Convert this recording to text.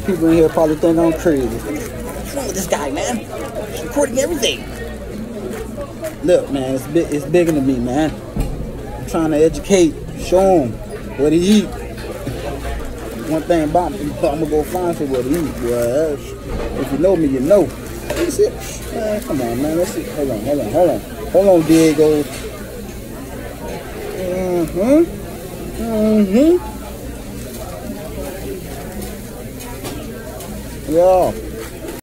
People in here probably think I'm crazy. What's wrong with this guy, man? He's recording everything. Look, man, it's bigger than me, man. I'm trying to educate, show him what he eat. One thing about me, I'm gonna go find some what he eat, boy. If you know me, you know. That's it. Man, come on, man. Let's see. Hold on, Diego. Yeah.